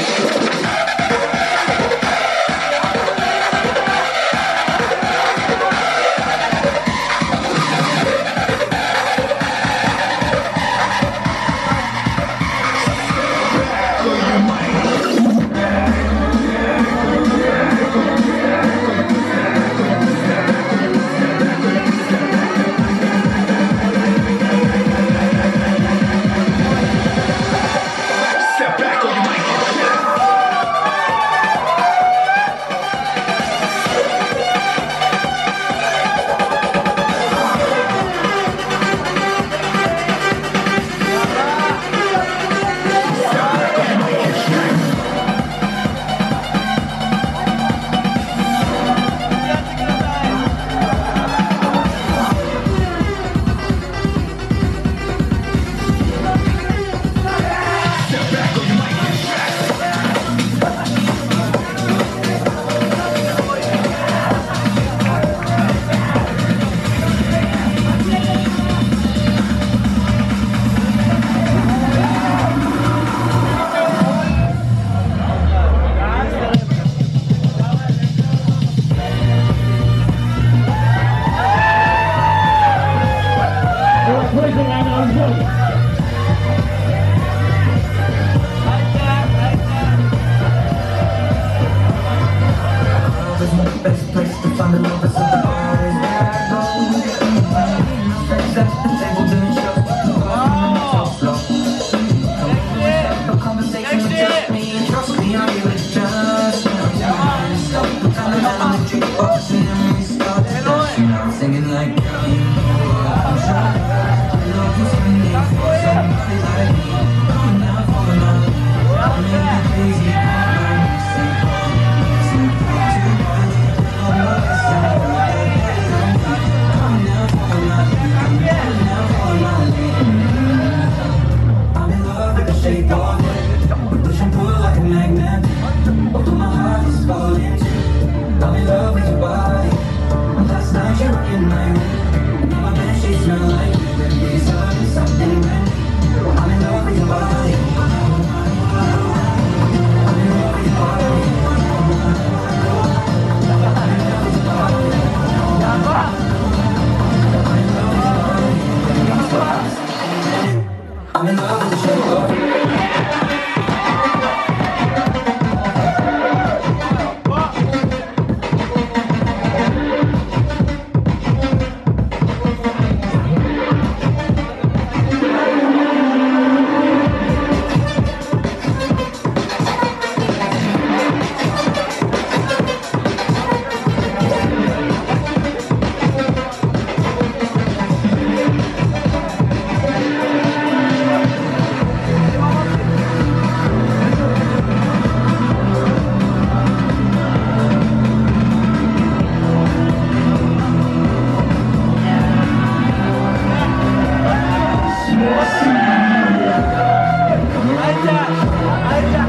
Best place to find the lovers at the bar is where I go. Friends at the table doing shows, top floor. Have a conversation with just me, and trust me, I really just stop the kind of man on the jukebox, and then we start to dance. I'm singing like, girl, you know I'm trying. I love you singing for somebody like me. Falling down, falling out, I'm making it crazy. I'm in love with the shape of Aja.